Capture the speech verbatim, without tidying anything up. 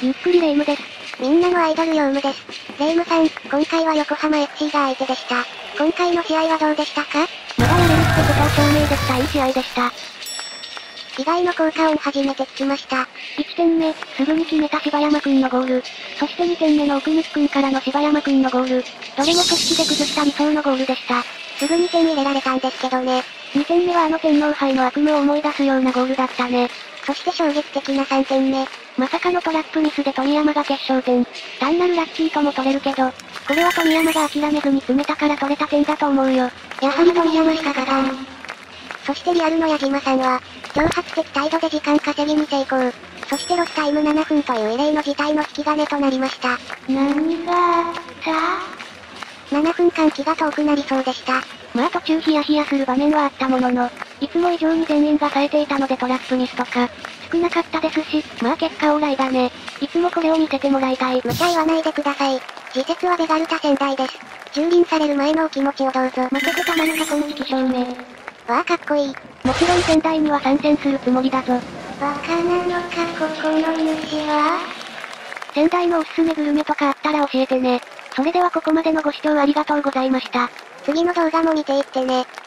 ゆっくりレ夢ムです。 みんなのアイドルヨウムです。レ夢ムさん、今回は横浜 エフシー が相手でした。今回の試合はどうでしたか？ まだやれるってことを証明できたいい試合でした。 以外の効果音初めて聞きました。 いちてんめ、すぐに決めた柴山くんのゴール。そしてにてんめの奥貫くんからの柴山くんのゴール。どれも組織で崩した理想のゴールでした。 すぐに点入れられたんですけどね。 にてんめはあの天皇杯の悪夢を思い出すようなゴールだったね。 そして衝撃的なさんてんめ。 まさかのトラップミスで富山が決勝点。単なるラッキーとも取れるけど、これは富山が諦めずに詰めたから取れた点だと思うよ。 やはり富山しか勝たん。そしてリアルの矢島さんは、挑発的態度で時間稼ぎに成功。そしてロスタイムななふんという異例の事態の引き金となりました。 何があったななふんかん気が遠くなりそうでした。 まあ途中ヒヤヒヤする場面はあったものの、いつも以上に全員が冴えていたのでトラップミスとか、少なかったですし、まあ結果オーライだね。いつもこれを見せてもらいたい。 無茶言わないでください。次節はベガルタ仙台です。蹂躙される前のお気持ちをどうぞ。 負けてたまるか今季証明。 わあかっこいい。 もちろん仙台には参戦するつもりだぞ。 バカなのかここの主は？ 仙台のおすすめグルメとかあったら教えてね。それではここまでのご視聴ありがとうございました。 次の動画も見ていってね。